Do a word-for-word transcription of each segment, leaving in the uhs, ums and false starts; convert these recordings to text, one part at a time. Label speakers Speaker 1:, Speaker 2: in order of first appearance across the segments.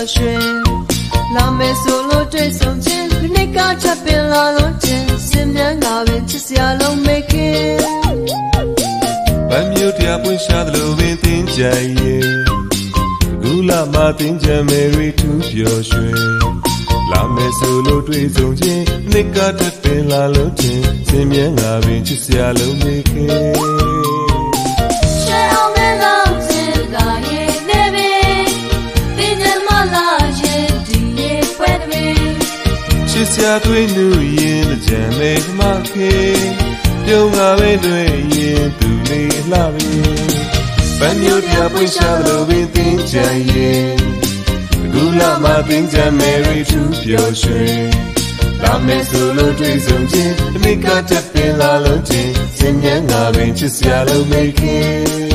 Speaker 1: ရွှင်လာမယ်ဆိုလို့တွေ့ဆုံခြင်းဒီနေ့ကထပ်ပင်လာလို့ခြင်းစင်မြန်းကပင်ချစ်စရာလုံးမေခင်
Speaker 2: ဗမ်းမြို့တရားပွင့်ရှာသလိုပင်သင်ကြရဲ့ကူလာမသင်ကြမယ်ရီထူးပျော်ရွှင်လာမယ်ဆိုလို့တွေ့ဆုံခြင်းဒီနေ့ကထပ်ပင်လာလို့ခြင်းစင်မြန်းကပင်ချစ်စရာလုံးမေခင်ဆရာသွေးနူရင်တကြံမေခမခေပြုံးငါပဲတွေ့ရင်သူလေးလှပြီဗမ်းမြို့တရားပွင့်ရှာလို့ပင်သင်ကြရဲ့ကူလာမသင်ကြမယ်ရီထူးပျော်ရွှင်လာမယ်ဆိုလို့တွေ့ဆုံခြင်းဒီနေ့ကတည်းပင်လာလို့ခြင်းစင်မြန်းငါပင်ချစ်စရာလုံးမေခင်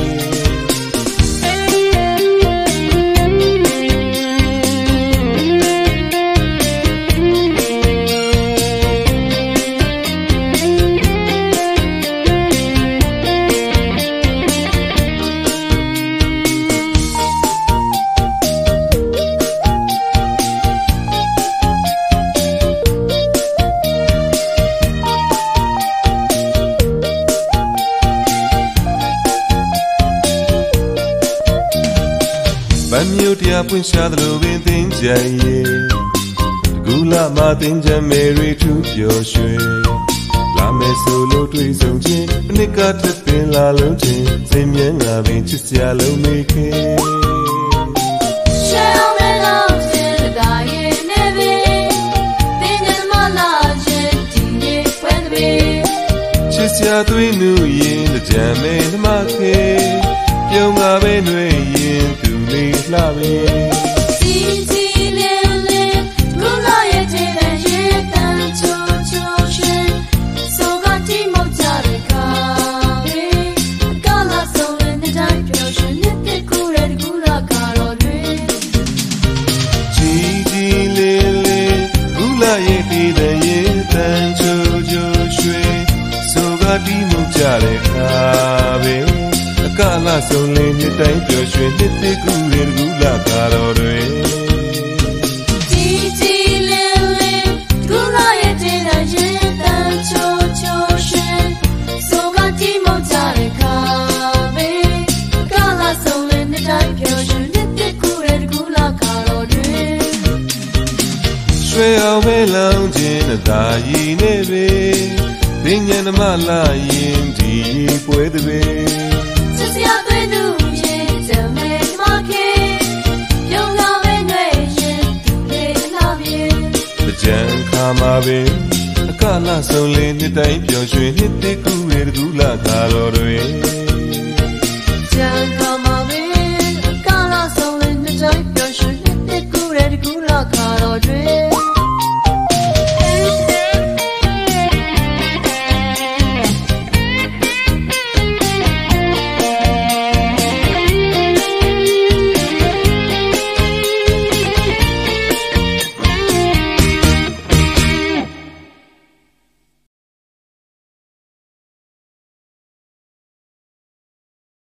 Speaker 2: ဗမ်းမြို့တရားပွင့်ရှာသလိုပင်သင်ကြရဲ့ကူလာမသင်ကြမယ်ရီထူးပျော်ရွှင်လာမယ်ဆိုလို့တွေ့ဆုံခြင်းဒီနေ့ကထပ်ပင်လာလုံးခြင်းစင်မြန်းငါပင်ချစ်စရာလုံးမေခင်
Speaker 1: ရှယ်အောင်မဲလို့ခြင်းတကားရဲ့နေပြီသင်ကြမလာခြင်းဒီနေ့ဖွင့်တယ်
Speaker 2: ချစ်စရာသွေးနူရင်တကြံမဲနှမခေပြုံးငါပဲနှွေရင်သူလေးလှပြီ
Speaker 1: စီစီလေးလေးကူလာရဲ့တဲ့ရဲ့တန်ချိုချိုရှင်ဆိုကတိမောက်ကြတဲ့ခါပဲကလာဆုံးတဲ့တိုင်းပြောရှင်နေတဲ့ကူရဲ့ကူလာကာတော်တွေ
Speaker 2: ជីជីလေးလေးကူလာရဲ့တဲ့ရဲ့တန်ချိုချိုရွှေဆိုကတိမောက်ကြတဲ့ခါပဲကလာဆုံးလေးနှစ်တိုင်းပျော်ရွှင်နှစ်သိကူရကူလာကာတော်တွေ
Speaker 1: ជីជីလေးလေးကူလာရဲ့တဲ့ရဲ့တန်ချိုချိုရှင်ဆိုကတိမောက်ကြတဲ့ခါပဲကလာဆုံးလေးနှစ်တိုင်းပျော်ရွှင်နှစ်သိကူရကူလာကာတော်တွေ
Speaker 2: ရွှေအောင်မဲလောင်ခြင်းသာရည်နေပဲပညာနမလာရင်ဒီပွဲတွေ
Speaker 1: ဆရာသွေးနူရင်ကြမဲမခေပြုံးငါပဲနှွေရင်သူလေးလှပြီ
Speaker 2: ကြံခါမှာပဲအကလာဆုံးလေးနှစ်တိုင်းပျော်ရွှင်နှစ်သိကူရကူလာကာတော်တွေ
Speaker 1: ကြံခါ